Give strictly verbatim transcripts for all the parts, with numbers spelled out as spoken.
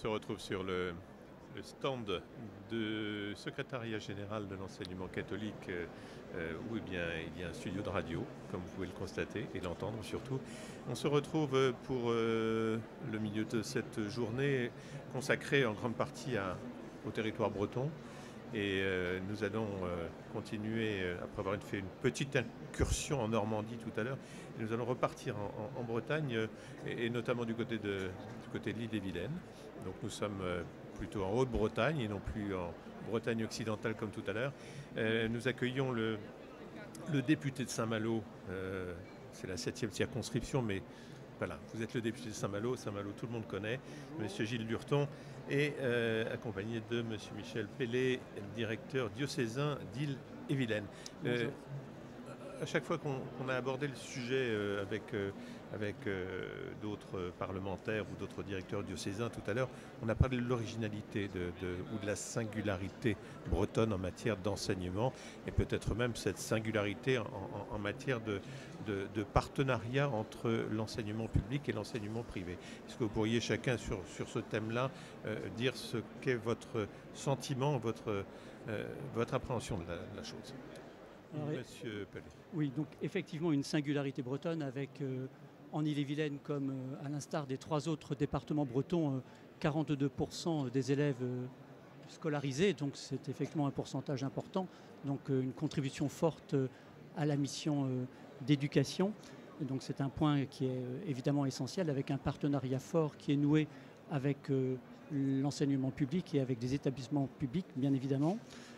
se retrouve sur le, le stand du secrétariat général de l'enseignement catholique euh, où eh bien, il y a un studio de radio, comme vous pouvez le constater et l'entendre surtout. On se retrouve pour euh, le milieu de cette journée consacrée en grande partie à, au territoire breton. Et euh, nous allons euh, continuer, euh, après avoir fait une petite incursion en Normandie tout à l'heure, nous allons repartir en, en, en Bretagne, euh, et, et notamment du côté de, du côté de l'île-et-Vilaine. Donc nous sommes euh, plutôt en Haute-Bretagne et non plus en Bretagne occidentale comme tout à l'heure. Euh, nous accueillons le, le député de Saint-Malo, euh, c'est la septième circonscription, mais voilà, vous êtes le député de Saint-Malo, Saint-Malo tout le monde connaît, monsieur Gilles Lurton, et euh, accompagné de monsieur Michel Pellet, directeur diocésain d'Ille-et-Vilaine. Euh, à chaque fois qu'on qu'on a abordé le sujet euh, avec, euh, avec euh, d'autres parlementaires ou d'autres directeurs diocésains tout à l'heure, on a parlé de l'originalité de, de, ou de la singularité bretonne en matière d'enseignement et peut-être même cette singularité en, en, en matière de, de, de partenariat entre l'enseignement public et l'enseignement privé. Est-ce que vous pourriez chacun sur, sur ce thème-là euh, dire ce qu'est votre sentiment, votre, euh, votre appréhension de la, de la chose? Alors, Monsieur Pellet. Oui, donc effectivement une singularité bretonne avec euh, en Ille-et-Vilaine comme euh, à l'instar des trois autres départements bretons, euh, quarante-deux pour cent des élèves euh, scolarisés, donc c'est effectivement un pourcentage important, donc euh, une contribution forte euh, à la mission euh, d'éducation. Et donc c'est un point qui est euh, évidemment essentiel avec un partenariat fort qui est noué avec euh, l'enseignement public et avec des établissements publics bien évidemment.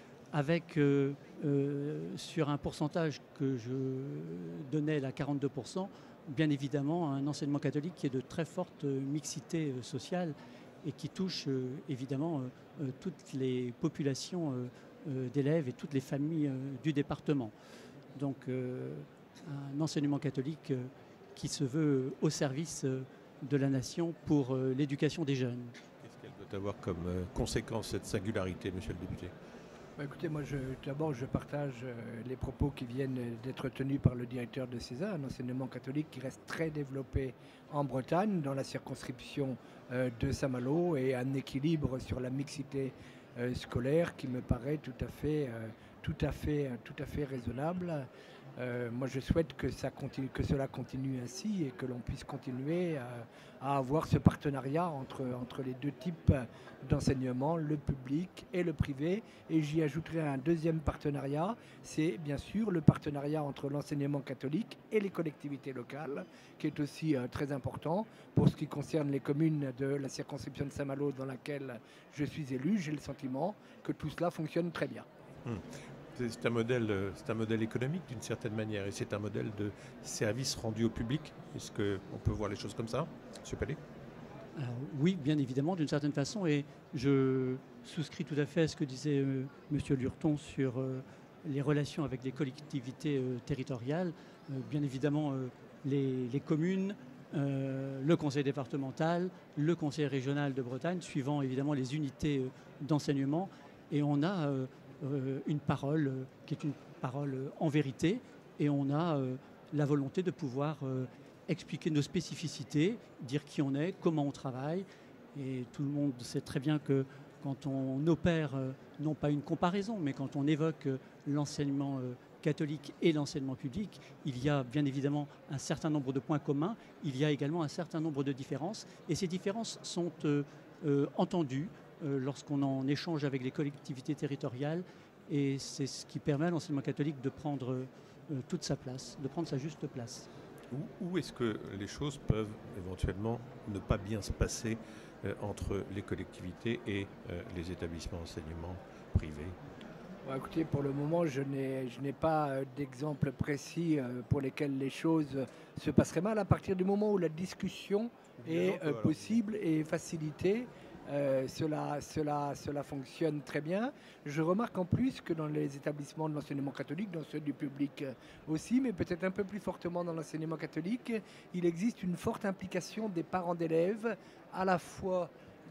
Avec euh, euh, sur un pourcentage que je donnais, là, quarante-deux pour cent, bien évidemment un enseignement catholique qui est de très forte mixité euh, sociale et qui touche euh, évidemment euh, toutes les populations euh, euh, d'élèves et toutes les familles euh, du département. Donc euh, un enseignement catholique euh, qui se veut au service euh, de la nation pour euh, l'éducation des jeunes. Qu'est-ce qu'elle doit avoir comme euh, conséquence, cette singularité, monsieur le député? Bah écoutez, moi, je, d'abord, je partage euh, les propos qui viennent d'être tenus par le directeur de César, un enseignement catholique qui reste très développé en Bretagne, dans la circonscription euh, de Saint-Malo, et un équilibre sur la mixité euh, scolaire qui me paraît tout à fait, euh, tout à fait, tout à fait raisonnable. Euh, moi, je souhaite que, ça continue, que cela continue ainsi et que l'on puisse continuer à, à avoir ce partenariat entre, entre les deux types d'enseignement, le public et le privé. Et j'y ajouterai un deuxième partenariat, c'est bien sûr le partenariat entre l'enseignement catholique et les collectivités locales, qui est aussi euh, très important. Pour ce qui concerne les communes de la circonscription de Saint-Malo dans laquelle je suis élu, j'ai le sentiment que tout cela fonctionne très bien. Hum. C'est un modèle, c'est un modèle économique d'une certaine manière et c'est un modèle de service rendu au public. Est-ce qu'on peut voir les choses comme ça, monsieur Pellet? Alors, oui, bien évidemment, d'une certaine façon, et je souscris tout à fait à ce que disait euh, monsieur Lurton sur euh, les relations avec les collectivités euh, territoriales. Euh, bien évidemment, euh, les, les communes, euh, le conseil départemental, le conseil régional de Bretagne, suivant évidemment les unités euh, d'enseignement, et on a euh, Euh, une parole euh, qui est une parole euh, en vérité et on a euh, la volonté de pouvoir euh, expliquer nos spécificités, dire qui on est, comment on travaille et tout le monde sait très bien que quand on opère euh, non pas une comparaison mais quand on évoque euh, l'enseignement euh, catholique et l'enseignement public, il y a bien évidemment un certain nombre de points communs, il y a également un certain nombre de différences et ces différences sont euh, euh, entendues Euh, lorsqu'on en échange avec les collectivités territoriales et c'est ce qui permet à l'enseignement catholique de prendre euh, toute sa place, de prendre sa juste place. Où, où est-ce que les choses peuvent éventuellement ne pas bien se passer euh, entre les collectivités et euh, les établissements d'enseignement privés? Bon, écoutez, pour le moment, je n'ai, je n'ai pas euh, d'exemple précis euh, pour lesquels les choses se passeraient mal. À partir du moment où la discussion est euh, possible et facilitée, Euh, cela, cela, cela fonctionne très bien. Je remarque en plus que dans les établissements de l'enseignement catholique, dans ceux du public aussi, mais peut-être un peu plus fortement dans l'enseignement catholique, il existe une forte implication des parents d'élèves, à la fois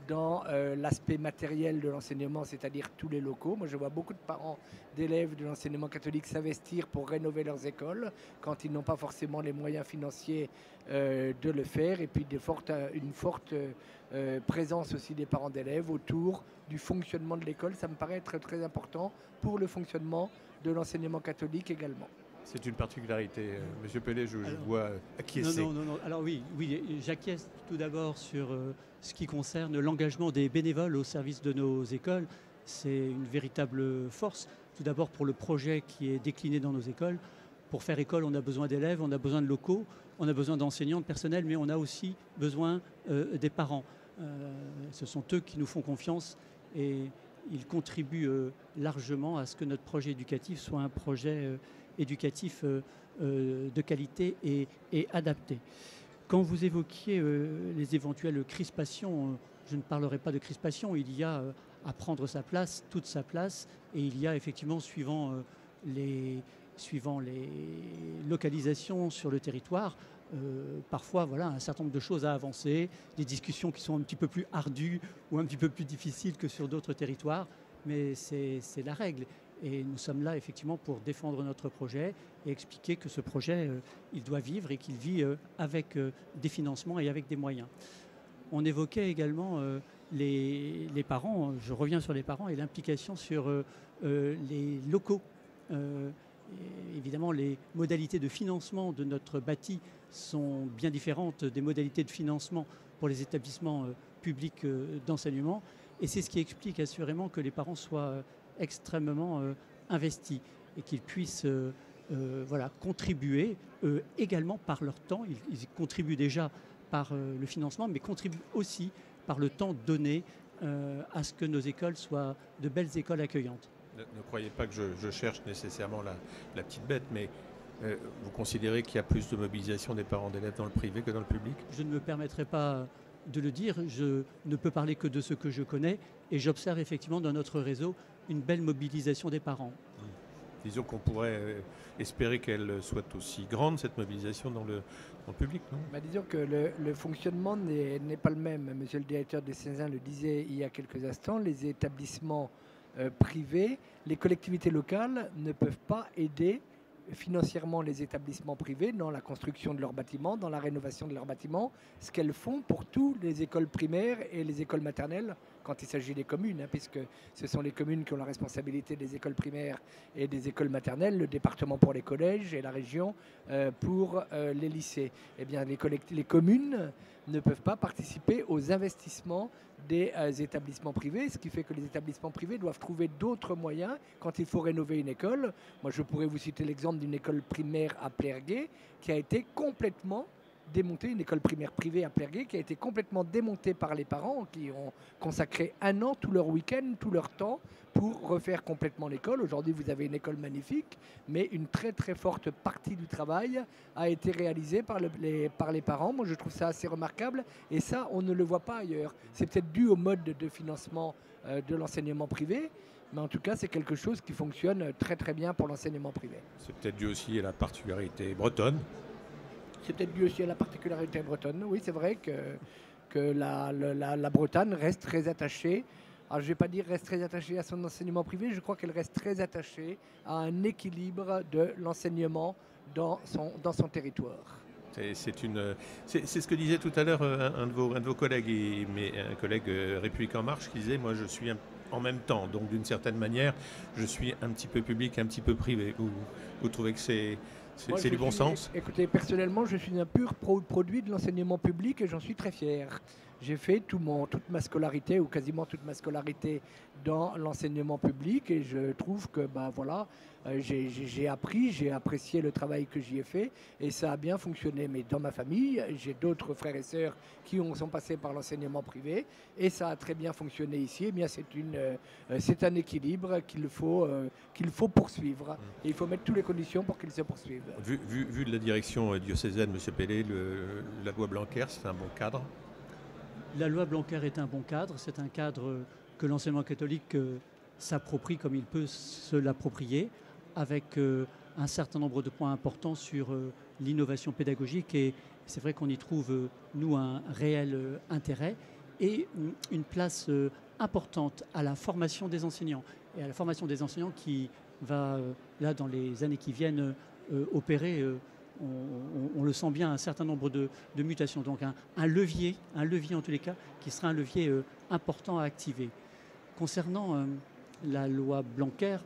dans euh, l'aspect matériel de l'enseignement, c'est-à-dire tous les locaux. Moi, je vois beaucoup de parents d'élèves de l'enseignement catholique s'investir pour rénover leurs écoles quand ils n'ont pas forcément les moyens financiers euh, de le faire. Et puis de fortes, une forte euh, présence aussi des parents d'élèves autour du fonctionnement de l'école. Ça me paraît être très important pour le fonctionnement de l'enseignement catholique également. C'est une particularité. Euh, Monsieur Pellet, je, je Alors, vois acquiescer. Non, non, non, non. Alors oui, oui, j'acquiesce tout d'abord sur euh, ce qui concerne l'engagement des bénévoles au service de nos écoles. C'est une véritable force. Tout d'abord pour le projet qui est décliné dans nos écoles. Pour faire école, on a besoin d'élèves, on a besoin de locaux, on a besoin d'enseignants, de personnel, mais on a aussi besoin euh, des parents. Euh, ce sont eux qui nous font confiance et ils contribuent euh, largement à ce que notre projet éducatif soit un projet euh, éducatif euh, euh, de qualité et, et adapté. Quand vous évoquiez euh, les éventuelles crispations, euh, je ne parlerai pas de crispation, il y a euh, à prendre sa place, toute sa place, et il y a effectivement, suivant, euh, les, suivant les localisations sur le territoire, euh, parfois voilà, un certain nombre de choses à avancer, des discussions qui sont un petit peu plus ardues ou un petit peu plus difficiles que sur d'autres territoires, mais c'est la règle. Et nous sommes là effectivement pour défendre notre projet et expliquer que ce projet, euh, il doit vivre et qu'il vit euh, avec euh, des financements et avec des moyens. On évoquait également euh, les, les parents, je reviens sur les parents et l'implication sur euh, euh, les locaux. Euh, évidemment, les modalités de financement de notre bâti sont bien différentes des modalités de financement pour les établissements euh, publics euh, d'enseignement. Et c'est ce qui explique assurément que les parents soient euh, extrêmement euh, investis et qu'ils puissent euh, euh, voilà, contribuer euh, également par leur temps. Ils, ils contribuent déjà par euh, le financement, mais contribuent aussi par le temps donné euh, à ce que nos écoles soient de belles écoles accueillantes. Ne, ne croyez pas que je, je cherche nécessairement la, la petite bête, mais euh, vous considérez qu'il y a plus de mobilisation des parents d'élèves dans le privé que dans le public? Je ne me permettrai pas de le dire, je ne peux parler que de ce que je connais et j'observe effectivement dans notre réseau une belle mobilisation des parents. Mmh. Disons qu'on pourrait euh, espérer qu'elle soit aussi grande, cette mobilisation dans le, dans le public, non? Bah, disons que le, le fonctionnement n'est pas le même. Monsieur le directeur de Cézanne le disait il y a quelques instants, les établissements euh, privés, les collectivités locales ne peuvent pas aider financièrement les établissements privés dans la construction de leurs bâtiments, dans la rénovation de leurs bâtiments, ce qu'elles font pour toutes les écoles primaires et les écoles maternelles quand il s'agit des communes, hein, puisque ce sont les communes qui ont la responsabilité des écoles primaires et des écoles maternelles, le département pour les collèges et la région euh, pour euh, les lycées. Eh bien, les, les communes ne peuvent pas participer aux investissements des euh, établissements privés, ce qui fait que les établissements privés doivent trouver d'autres moyens quand il faut rénover une école. Moi, je pourrais vous citer l'exemple d'une école primaire à Plergué qui a été complètement démontée, une école primaire privée à Plergué qui a été complètement démontée par les parents qui ont consacré un an, tout leur week-end, tout leur temps pour refaire complètement l'école. Aujourd'hui, vous avez une école magnifique, mais une très très forte partie du travail a été réalisée par, le, les, par les parents. Moi, je trouve ça assez remarquable et ça, on ne le voit pas ailleurs. C'est peut-être dû au mode de financement euh, de l'enseignement privé, mais en tout cas, c'est quelque chose qui fonctionne très très bien pour l'enseignement privé. C'est peut-être dû aussi à la particularité bretonne. C'est peut-être dû aussi à la particularité bretonne. Oui, c'est vrai que, que la, la, la Bretagne reste très attachée. Alors, je ne vais pas dire reste très attachée à son enseignement privé, je crois qu'elle reste très attachée à un équilibre de l'enseignement dans son, dans son territoire. C'est une, c'est ce que disait tout à l'heure un, un, un de vos collègues, et, mais un collègue euh, République En Marche, qui disait, moi je suis un, en même temps, donc d'une certaine manière, je suis un petit peu public, un petit peu privé. Vous, vous trouvez que c'est c'est du bon suis, sens? Écoutez, personnellement, je suis un pur pro produit de l'enseignement public et j'en suis très fier. J'ai fait tout mon, toute ma scolarité, ou quasiment toute ma scolarité, dans l'enseignement public et je trouve que bah, voilà, euh, j'ai appris, j'ai apprécié le travail que j'y ai fait et ça a bien fonctionné. Mais dans ma famille, j'ai d'autres frères et sœurs qui ont, sont passés par l'enseignement privé et ça a très bien fonctionné ici. Eh bien, c'est euh, c'est un équilibre qu'il faut, euh, qu'il faut poursuivre et il faut mettre toutes les conditions pour qu'il se poursuive. Vu, vu, vu de la direction diocésaine, M. Pellet, le, la loi Blanquer, c'est un bon cadre? La loi Blanquer est un bon cadre, c'est un cadre que l'enseignement catholique euh, s'approprie comme il peut se l'approprier, avec euh, un certain nombre de points importants sur euh, l'innovation pédagogique et c'est vrai qu'on y trouve, euh, nous, un réel euh, intérêt. et une place euh, importante à la formation des enseignants et à la formation des enseignants qui va, euh, là, dans les années qui viennent, euh, opérer, euh, on, on, on le sent bien, un certain nombre de, de mutations. Donc un, un levier, un levier en tous les cas, qui sera un levier euh, important à activer. Concernant euh, la loi Blanquer,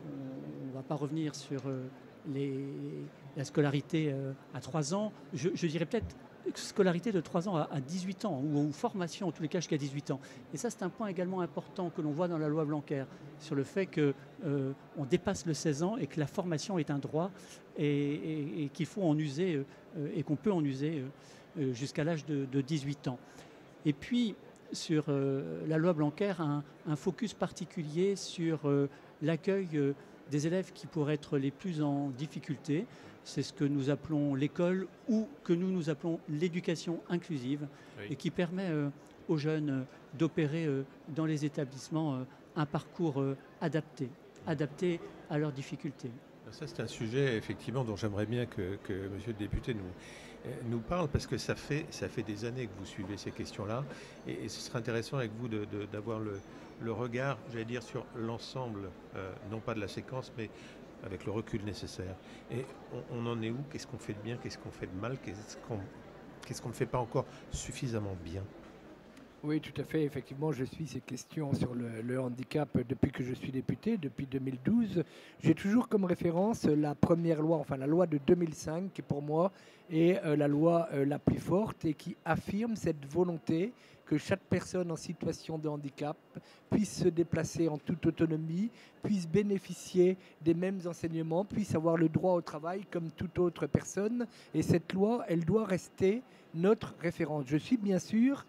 on ne va pas revenir sur euh, les, la scolarité euh, à trois ans. Je, je dirais peut-être scolarité de trois ans à, à dix-huit ans, ou, ou formation en tous les cas jusqu'à dix-huit ans. Et ça, c'est un point également important que l'on voit dans la loi Blanquer, sur le fait qu'on euh, dépasse le seize ans et que la formation est un droit et, et, et qu'il faut en user euh, et qu'on peut en user euh, jusqu'à l'âge de, de dix-huit ans. Et puis, sur euh, la loi Blanquer, un, un focus particulier sur euh, l'accueil euh, des élèves qui pourraient être les plus en difficulté. C'est ce que nous appelons l'école ou que nous nous appelons l'éducation inclusive, oui. Et qui permet euh, aux jeunes euh, d'opérer euh, dans les établissements euh, un parcours euh, adapté, adapté à leurs difficultés. Ça, c'est un sujet effectivement dont j'aimerais bien que, que monsieur le député nous, nous parle, parce que ça fait, ça fait des années que vous suivez ces questions-là, et, et ce serait intéressant avec vous de, de, d'avoir le, le regard, j'allais dire, sur l'ensemble, euh, non pas de la séquence, mais avec le recul nécessaire. Et on, on en est où? Qu'est-ce qu'on fait de bien? Qu'est-ce qu'on fait de mal? Qu'est-ce qu'on qu'est-ce qu'on ne fait pas encore suffisamment bien? Oui, tout à fait. Effectivement, je suis ces questions sur le, le handicap depuis que je suis député, depuis deux mille douze. J'ai toujours comme référence la première loi, enfin la loi de deux mille cinq, qui pour moi est euh, la loi euh, la plus forte et qui affirme cette volonté que chaque personne en situation de handicap puisse se déplacer en toute autonomie, puisse bénéficier des mêmes enseignements, puisse avoir le droit au travail comme toute autre personne. Et cette loi, elle doit rester notre référence. Je suis bien sûr...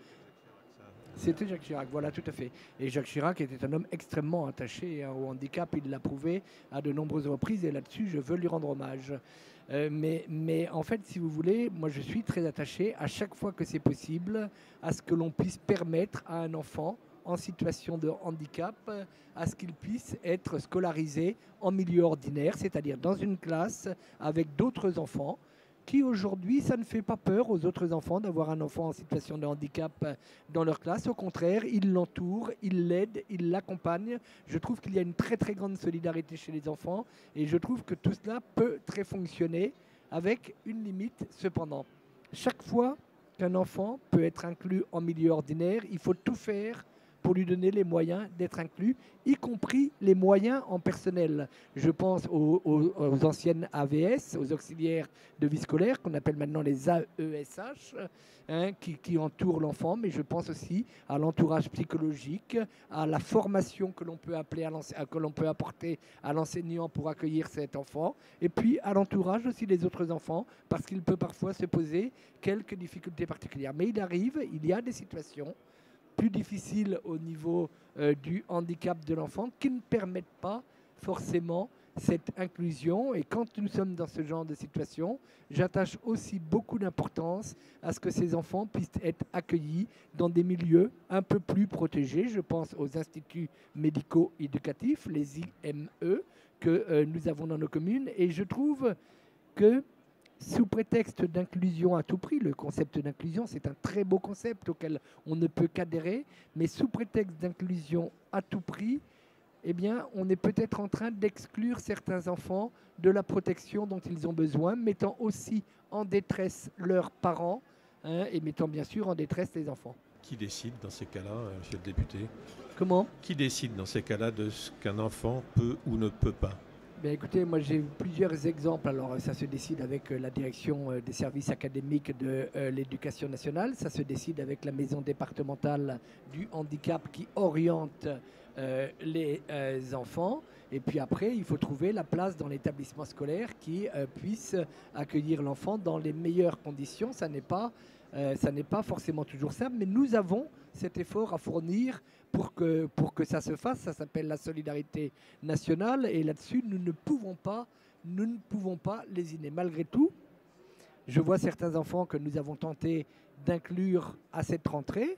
C'était Jacques Chirac, voilà, tout à fait. Et Jacques Chirac était un homme extrêmement attaché hein, au handicap. Il l'a prouvé à de nombreuses reprises et là-dessus, je veux lui rendre hommage. Euh, mais, mais en fait, si vous voulez, moi, je suis très attaché à chaque fois que c'est possible à ce que l'on puisse permettre à un enfant en situation de handicap à ce qu'il puisse être scolarisé en milieu ordinaire, c'est-à-dire dans une classe avec d'autres enfants, qui aujourd'hui, ça ne fait pas peur aux autres enfants d'avoir un enfant en situation de handicap dans leur classe. Au contraire, ils l'entourent, ils l'aident, ils l'accompagnent. Je trouve qu'il y a une très très grande solidarité chez les enfants et je trouve que tout cela peut très fonctionner avec une limite cependant. Chaque fois qu'un enfant peut être inclus en milieu ordinaire, il faut tout faire pour lui donner les moyens d'être inclus, y compris les moyens en personnel. Je pense aux, aux, aux anciennes A V S, aux auxiliaires de vie scolaire, qu'on appelle maintenant les A E S H, hein, qui, qui entourent l'enfant, mais je pense aussi à l'entourage psychologique, à la formation que l'on peut, appeler à que l'on peut apporter à l'enseignant pour accueillir cet enfant, et puis à l'entourage aussi des autres enfants, parce qu'il peut parfois se poser quelques difficultés particulières. Mais il arrive, il y a des situations plus difficiles au niveau euh, du handicap de l'enfant qui ne permettent pas forcément cette inclusion. Et quand nous sommes dans ce genre de situation, j'attache aussi beaucoup d'importance à ce que ces enfants puissent être accueillis dans des milieux un peu plus protégés. Je pense aux instituts médico-éducatifs, les I M E, que euh, nous avons dans nos communes. Et je trouve que sous prétexte d'inclusion à tout prix, le concept d'inclusion, c'est un très beau concept auquel on ne peut qu'adhérer, mais sous prétexte d'inclusion à tout prix, eh bien, on est peut-être en train d'exclure certains enfants de la protection dont ils ont besoin, mettant aussi en détresse leurs parents hein, et mettant bien sûr en détresse les enfants. Qui décide dans ces cas-là, euh, monsieur le député? Comment? Qui décide dans ces cas-là de ce qu'un enfant peut ou ne peut pas? Ben écoutez, moi j'ai plusieurs exemples. Alors ça se décide avec la direction des services académiques de euh, l'éducation nationale. Ça se décide avec la maison départementale du handicap qui oriente euh, les euh, enfants. Et puis après, il faut trouver la place dans l'établissement scolaire qui euh, puisse accueillir l'enfant dans les meilleures conditions. Ça n'est pas, euh, ça n'est pas forcément toujours simple, mais nous avons cet effort à fournir pour que, pour que ça se fasse. Ça s'appelle la solidarité nationale et là-dessus, nous ne pouvons pas, nous ne pouvons pas lésiner. Malgré tout, je vois certains enfants que nous avons tenté d'inclure à cette rentrée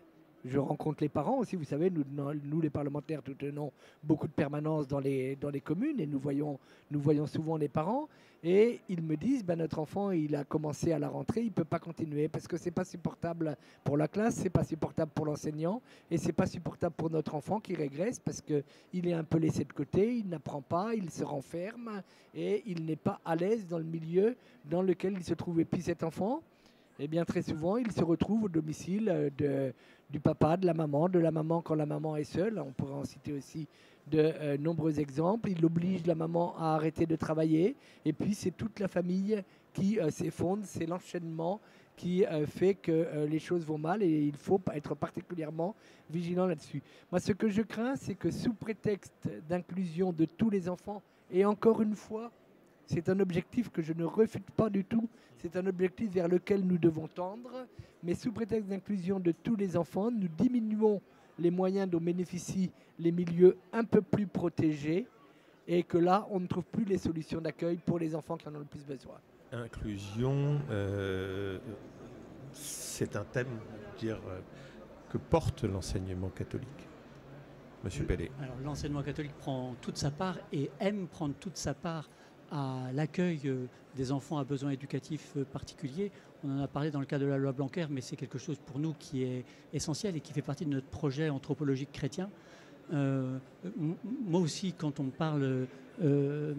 je rencontre les parents aussi. Vous savez, nous, nous les parlementaires, nous tenons beaucoup de permanences dans les, dans les communes et nous voyons, nous voyons souvent les parents. Et ils me disent, ben, notre enfant, il a commencé à la rentrée, il ne peut pas continuer parce que ce n'est pas supportable pour la classe, ce n'est pas supportable pour l'enseignant et ce n'est pas supportable pour notre enfant qui régresse parce qu'il est un peu laissé de côté, il n'apprend pas, il se renferme et il n'est pas à l'aise dans le milieu dans lequel il se trouve. Et puis cet enfant, eh bien, très souvent, il se retrouve au domicile de, du papa, de la maman, de la maman quand la maman est seule. On pourrait en citer aussi de euh, nombreux exemples. Il oblige la maman à arrêter de travailler. Et puis, c'est toute la famille qui euh, s'effondre. C'est l'enchaînement qui euh, fait que euh, les choses vont mal et il faut être particulièrement vigilant là-dessus. Moi, ce que je crains, c'est que sous prétexte d'inclusion de tous les enfants, et encore une fois, c'est un objectif que je ne refute pas du tout. C'est un objectif vers lequel nous devons tendre. Mais sous prétexte d'inclusion de tous les enfants, nous diminuons les moyens dont bénéficient les milieux un peu plus protégés. Et que là, on ne trouve plus les solutions d'accueil pour les enfants qui en ont le plus besoin. Inclusion, euh, c'est un thème dire, euh, que porte l'enseignement catholique. Monsieur Pellet. Alors l'enseignement catholique prend toute sa part et aime prendre toute sa part à l'accueil des enfants à besoins éducatifs particuliers. On en a parlé dans le cadre de la loi Blanquer, mais c'est quelque chose pour nous qui est essentiel et qui fait partie de notre projet anthropologique chrétien. Euh, moi aussi, quand on parle euh,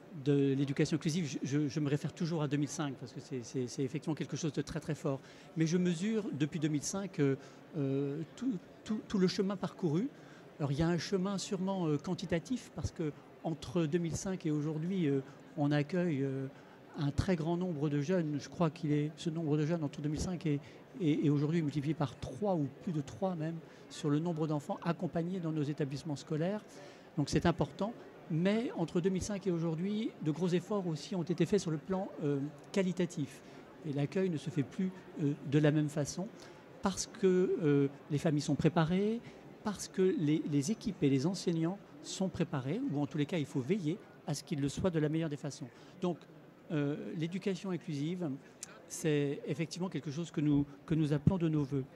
de l'éducation inclusive, je, je me réfère toujours à deux mille cinq parce que c'est effectivement quelque chose de très très fort. Mais je mesure depuis deux mille cinq euh, euh, tout, tout, tout le chemin parcouru. Alors il y a un chemin sûrement euh, quantitatif parce que entre deux mille cinq et aujourd'hui, euh, on accueille euh, un très grand nombre de jeunes. Je crois qu'il est ce nombre de jeunes entre deux mille cinq et, et, et aujourd'hui multiplié par trois ou plus de trois même sur le nombre d'enfants accompagnés dans nos établissements scolaires. Donc c'est important. Mais entre deux mille cinq et aujourd'hui, de gros efforts aussi ont été faits sur le plan euh, qualitatif. Et l'accueil ne se fait plus euh, de la même façon parce que euh, les familles sont préparées, parce que les, les équipes et les enseignants sont préparés, ou en tous les cas, il faut veiller à ce qu'ils le soient de la meilleure des façons. Donc, euh, l'éducation inclusive, c'est effectivement quelque chose que nous, que nous appelons de nos voeux.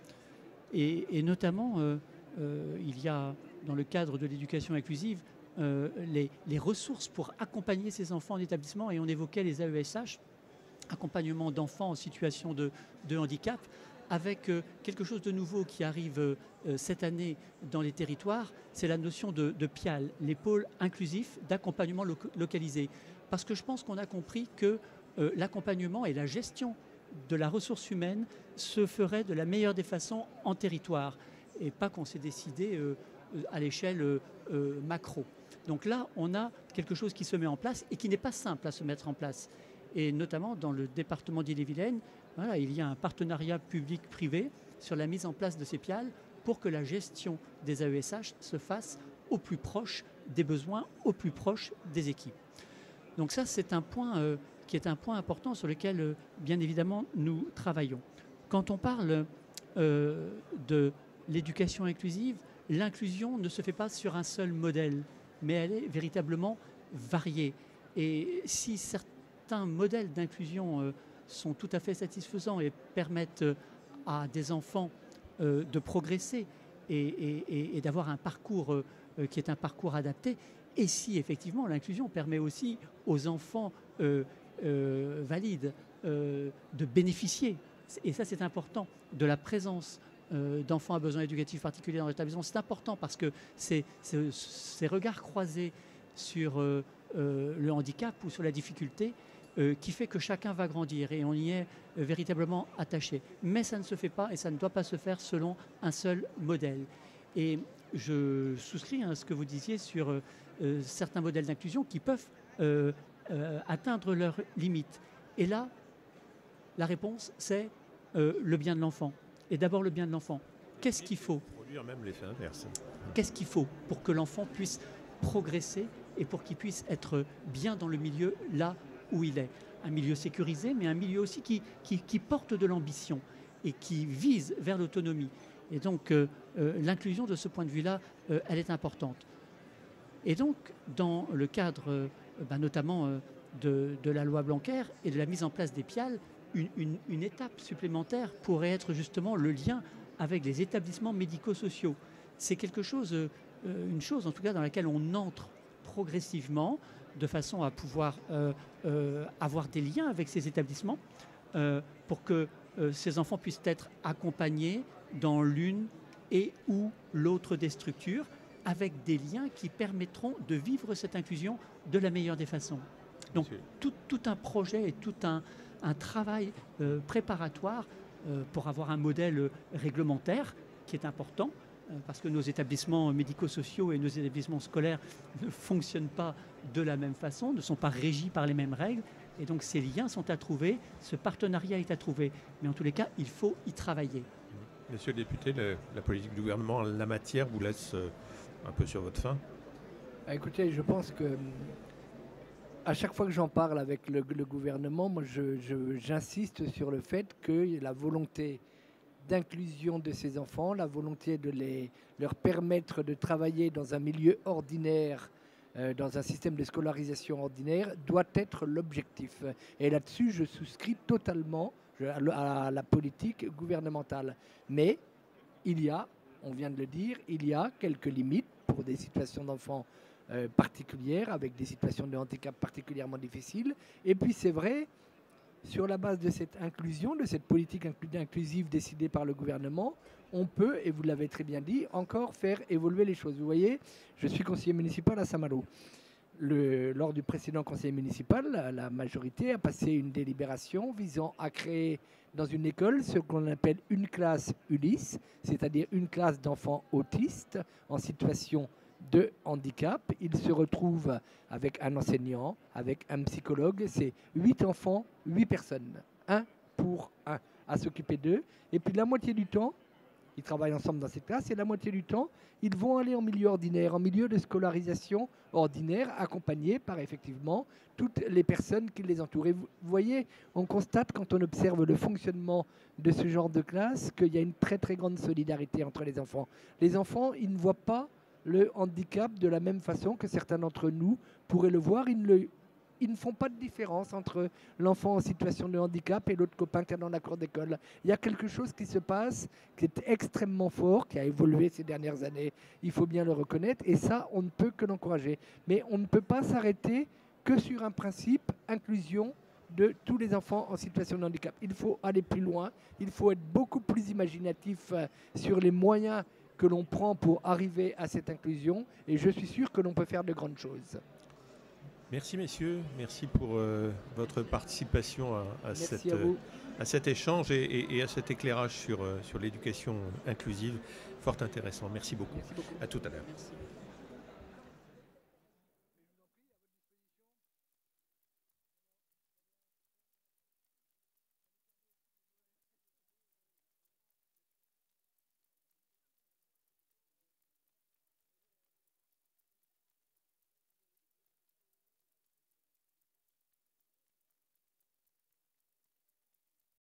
Et, et notamment, euh, euh, il y a, dans le cadre de l'éducation inclusive, euh, les, les ressources pour accompagner ces enfants en établissement, et on évoquait les A E S H, accompagnement d'enfants en situation de, de handicap, avec euh, quelque chose de nouveau qui arrive euh, cette année dans les territoires, c'est la notion de, de P I A L, les pôles inclusifs d'accompagnement lo localisé. Parce que je pense qu'on a compris que euh, l'accompagnement et la gestion de la ressource humaine se ferait de la meilleure des façons en territoire et pas qu'on s'est décidé euh, à l'échelle euh, euh, macro. Donc là, on a quelque chose qui se met en place et qui n'est pas simple à se mettre en place. Et notamment dans le département d'Ille-et-Vilaine, voilà, il y a un partenariat public-privé sur la mise en place de ces P I A L pour que la gestion des A E S H se fasse au plus proche des besoins, au plus proche des équipes. Donc ça, c'est un point euh, qui est un point important sur lequel, euh, bien évidemment, nous travaillons. Quand on parle euh, de l'éducation inclusive, l'inclusion ne se fait pas sur un seul modèle, mais elle est véritablement variée. Et si certains modèles d'inclusion euh, sont tout à fait satisfaisants et permettent euh, à des enfants euh, de progresser et, et, et d'avoir un parcours euh, qui est un parcours adapté, et si effectivement l'inclusion permet aussi aux enfants euh, euh, valides euh, de bénéficier, et ça c'est important, de la présence euh, d'enfants à besoins éducatifs particuliers dans l'établissement. C'est important parce que ces, ces, ces regards croisés sur euh, euh, le handicap ou sur la difficulté euh, qui fait que chacun va grandir et on y est euh, véritablement attaché. Mais ça ne se fait pas et ça ne doit pas se faire selon un seul modèle. Et je souscris à ce que vous disiez sur euh, euh, certains modèles d'inclusion qui peuvent euh, euh, atteindre leurs limites. Et là, la réponse, c'est euh, le bien de l'enfant. Et d'abord le bien de l'enfant. Qu'est-ce qu'il faut ? Produire même l'effet inverse. Qu'est-ce qu'il faut pour que l'enfant puisse progresser et pour qu'il puisse être bien dans le milieu là où il est ? Un milieu sécurisé, mais un milieu aussi qui, qui, qui porte de l'ambition et qui vise vers l'autonomie. Et donc, euh, euh, l'inclusion de ce point de vue-là, euh, elle est importante. Et donc, dans le cadre, euh, bah, notamment euh, de, de la loi Blanquer et de la mise en place des P I A L, une, une, une étape supplémentaire pourrait être justement le lien avec les établissements médico-sociaux. C'est quelque chose, euh, une chose en tout cas dans laquelle on entre progressivement, de façon à pouvoir euh, euh, avoir des liens avec ces établissements, euh, pour que euh, ces enfants puissent être accompagnés dans l'une et ou l'autre des structures, avec des liens qui permettront de vivre cette inclusion de la meilleure des façons. Donc tout, tout un projet et tout un, un travail euh, préparatoire euh, pour avoir un modèle réglementaire qui est important, euh, parce que nos établissements médico-sociaux et nos établissements scolaires ne fonctionnent pas de la même façon, ne sont pas régis par les mêmes règles, et donc ces liens sont à trouver, ce partenariat est à trouver. Mais en tous les cas, il faut y travailler. Monsieur le député, le, la politique du gouvernement en la matière vous laisse euh, un peu sur votre faim? Écoutez, je pense que à chaque fois que j'en parle avec le, le gouvernement, moi je, je, j'insiste sur le fait que la volonté d'inclusion de ces enfants, la volonté de les, leur permettre de travailler dans un milieu ordinaire, euh, dans un système de scolarisation ordinaire, doit être l'objectif. Et là-dessus, je souscris totalement à la politique gouvernementale. Mais il y a, on vient de le dire, il y a quelques limites pour des situations d'enfants euh, particulières, avec des situations de handicap particulièrement difficiles. Et puis c'est vrai, sur la base de cette inclusion, de cette politique inclusive décidée par le gouvernement, on peut, et vous l'avez très bien dit, encore faire évoluer les choses. Vous voyez, je suis conseiller municipal à Saint-Malo. Le, lors du précédent conseil municipal, la, la majorité a passé une délibération visant à créer dans une école ce qu'on appelle une classe Ulysse, c'est-à-dire une classe d'enfants autistes en situation de handicap. Ils se retrouvent avec un enseignant, avec un psychologue. C'est huit enfants, huit personnes, un pour un, à s'occuper d'eux. Et puis la moitié du temps, ils travaillent ensemble dans cette classe, et la moitié du temps, ils vont aller en milieu ordinaire, en milieu de scolarisation ordinaire, accompagnés par effectivement toutes les personnes qui les entourent. Et vous voyez, on constate quand on observe le fonctionnement de ce genre de classe qu'il y a une très très grande solidarité entre les enfants. Les enfants, ils ne voient pas le handicap de la même façon que certains d'entre nous pourraient le voir. Ils ne le Ils ne font pas de différence entre l'enfant en situation de handicap et l'autre copain qui est dans la cour d'école. Il y a quelque chose qui se passe, qui est extrêmement fort, qui a évolué ces dernières années. Il faut bien le reconnaître. Et ça, on ne peut que l'encourager. Mais on ne peut pas s'arrêter que sur un principe, inclusion de tous les enfants en situation de handicap. Il faut aller plus loin. Il faut être beaucoup plus imaginatif sur les moyens que l'on prend pour arriver à cette inclusion. Et je suis sûr que l'on peut faire de grandes choses. Merci messieurs, merci pour euh, votre participation à, à, cette, à, euh, à cet échange et, et, et à cet éclairage sur, euh, sur l'éducation inclusive, fort intéressant. Merci beaucoup. Merci beaucoup. À tout à l'heure. Merci.